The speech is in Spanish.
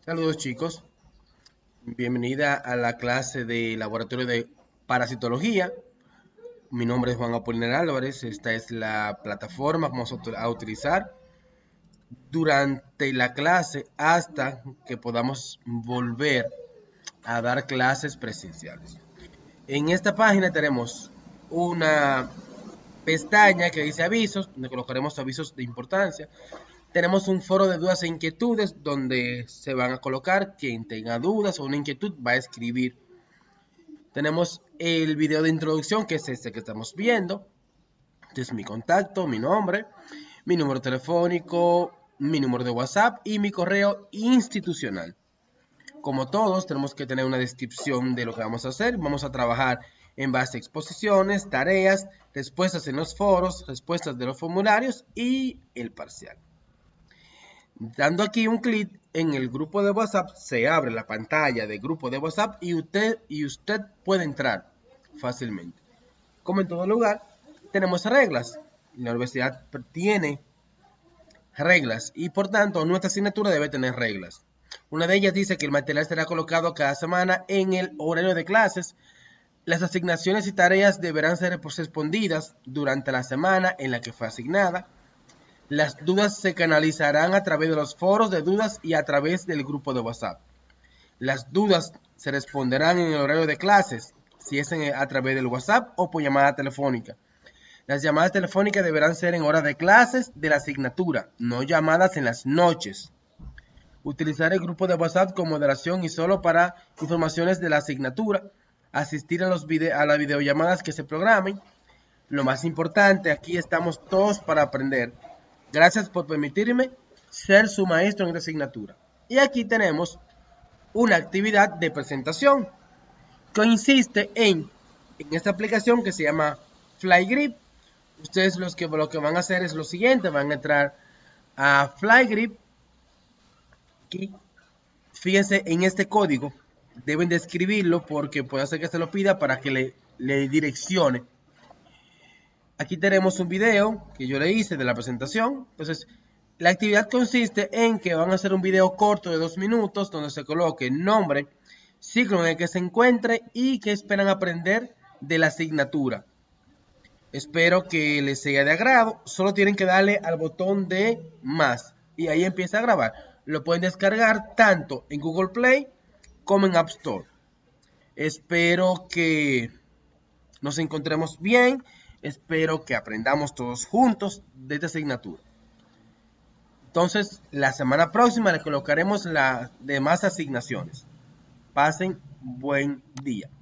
Saludos chicos, bienvenida a la clase de laboratorio de parasitología. Mi nombre es Juan Apolinar Álvarez, esta es la plataforma que vamos a utilizar durante la clase hasta que podamos volver a dar clases presenciales. En esta página tenemos una pestaña que dice avisos, donde colocaremos avisos de importancia. Tenemos un foro de dudas e inquietudes donde se van a colocar. Quien tenga dudas o una inquietud va a escribir. Tenemos el video de introducción, que es este que estamos viendo. Este es mi contacto, mi nombre, mi número telefónico, mi número de WhatsApp y mi correo institucional. Como todos, tenemos que tener una descripción de lo que vamos a hacer. Vamos a trabajar en base a exposiciones, tareas, respuestas en los foros, respuestas de los formularios y el parcial. Dando aquí un clic en el grupo de WhatsApp, se abre la pantalla de grupo de WhatsApp y usted puede entrar fácilmente. Como en todo lugar, tenemos reglas. La universidad tiene reglas y por tanto nuestra asignatura debe tener reglas. Una de ellas dice que el material será colocado cada semana en el horario de clases. Las asignaciones y tareas deberán ser respondidas durante la semana en la que fue asignada. Las dudas se canalizarán a través de los foros de dudas y a través del grupo de WhatsApp. Las dudas se responderán en el horario de clases, si es a través del WhatsApp o por llamada telefónica. Las llamadas telefónicas deberán ser en horas de clases de la asignatura, no llamadas en las noches. Utilizar el grupo de WhatsApp con moderación y solo para informaciones de la asignatura. Asistir a las videollamadas que se programen. Lo más importante, aquí estamos todos para aprender. Gracias por permitirme ser su maestro en esta asignatura. Y aquí tenemos una actividad de presentación que consiste en esta aplicación que se llama FlyGrip. Ustedes lo que van a hacer es lo siguiente, van a entrar a FlyGrip. Aquí, fíjense en este código, deben de escribirlo porque puede ser que se lo pida para que le direccione. Aquí tenemos un video que yo le hice de la presentación. Entonces, la actividad consiste en que van a hacer un video corto de 2 minutos donde se coloque nombre, ciclo en el que se encuentre y que esperan aprender de la asignatura. Espero que les sea de agrado. Solo tienen que darle al botón de más y ahí empieza a grabar. Lo pueden descargar tanto en Google Play como en App Store. Espero que nos encontremos bien. Espero que aprendamos todos juntos de esta asignatura. Entonces, la semana próxima le colocaremos las demás asignaciones. Pasen buen día.